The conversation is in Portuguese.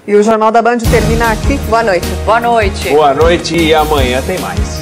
E o Jornal da Band termina aqui. Boa noite. Boa noite. Boa noite e amanhã tem mais.